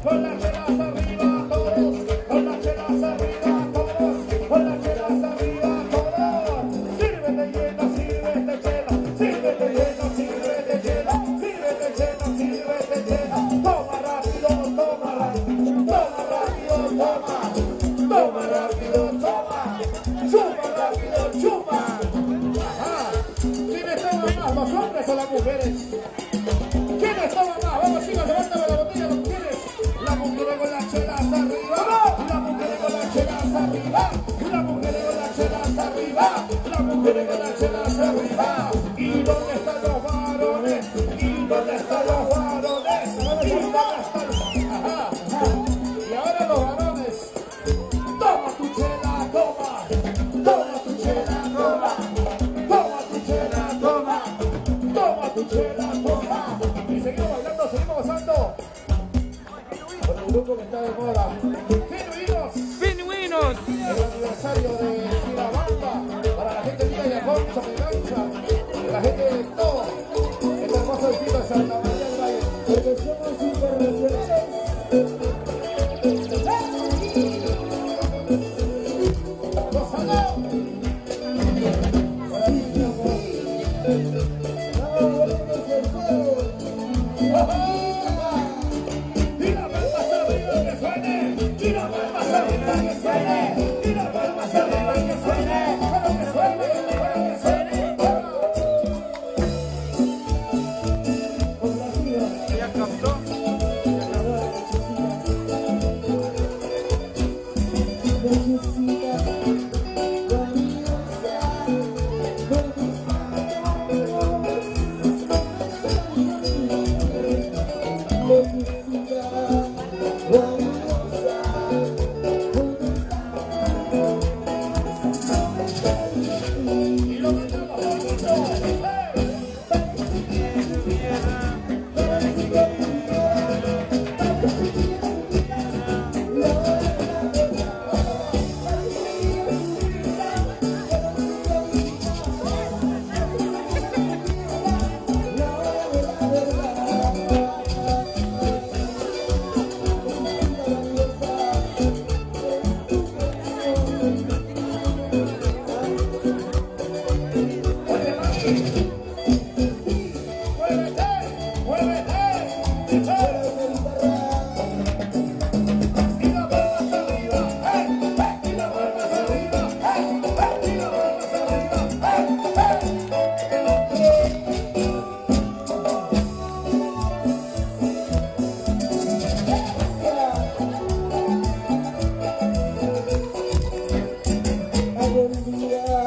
con las chelas arriba todos, con las chelas arriba todos, con las chelas arriba todos. Sírvete lleno, sírvete chela, sírvete lleno, sírvete chela, sírvete lleno, sírvete chela. Toma rápido, toma rápido, toma rápido, toma, toma rápido, toma, chupa rápido, chupa. Ajá. ¿Quiénes toman más, los hombres o las mujeres? ¿Quiénes toman más? Vamos chicos, levántame la botella, ¿lo tienes? La mujer con las chelas arriba, la mujer con las chelas arriba, la mujer con las chelas arriba, la mujer con las chelas arriba. ¿Y dónde están los varones? ¿Y dónde están los varones? ¿Y dónde están? Ajá. Y ahora los varones. Toma tu chela, toma. Toma tu chela, toma. Toma tu chela, toma. Toma tu chela, toma. Y seguimos bailando, seguimos gozando. Con el grupo que está de moda. ¡Genuinos! ¡Genuinos! El aniversario de la banda. Para la gente de Villa Concha, de Cancha. La gente de todo. El hermoso destino de Santa María del Valle. Porque somos internacionales. ¿Ya captó? Algún día